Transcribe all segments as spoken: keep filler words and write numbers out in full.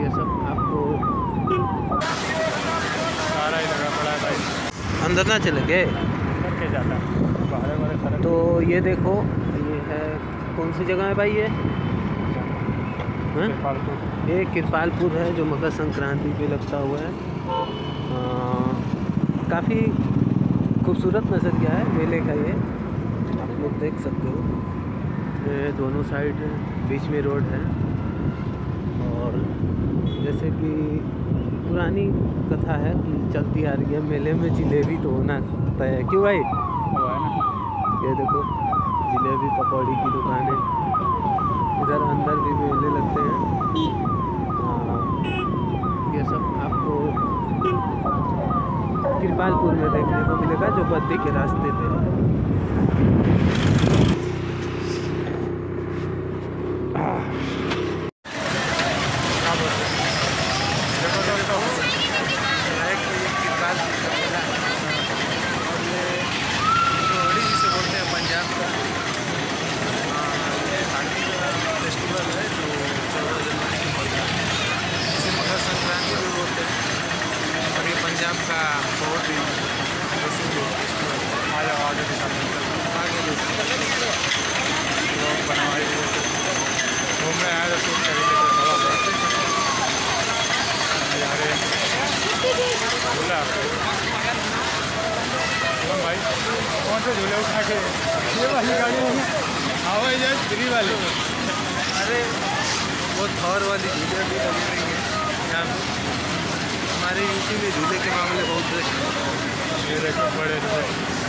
सब आपको सारा ही लगा पड़ा है भाई। अंदर ना चले गए अंदर के जाता है बाहर वाले खड़े। तो ये देखो, ये है कौन सी जगह है भाई? ये कृपालपुर। ये कृपालपुर है जो मकर संक्रांति पे लगता हुआ है। काफ़ी खूबसूरत नज़रिया है मेले का, ये आप लोग देख सकते हो। ये दोनों साइड बीच में रोड है और जैसे कि पुरानी कथा है कि चलती आ रही है, मेले में जिलेबी तो होना तय है। क्यों भाई? हुआ है ना। ये देखो जिलेबी पकौड़ी की दुकान है, इधर अंदर भी मेले लगते हैं। ये सब आपको कृपालपुर में देखने को मिलेगा जो बद्दी के रास्ते पे है। पंजाब का ये धार्मिक फेस्टिवल है जो चौदह जनवरी को होता है, इसे मकर संक्रांति भी बोलते हैं। और ये पंजाब का बहुत ही प्रसिद्ध फेस्टिवल है। आ जाओ आगे के साथ आगे लोग बनवाए घूमने आए तो शूट करेंगे तो थोड़ा यारे बोला भाई कौन से झूले उठा के ये वाली गाड़ी हवाई जहाज फ्री वाली। अरे वो थॉर वाली झूले भी लगी रही है यहाँ पे। हमारे यूपी में झूले के मामले बहुत बेस्ट। ये देखो बड़े झूले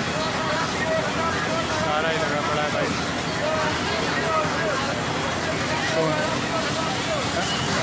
सारा ही लगा पड़ा है भाई।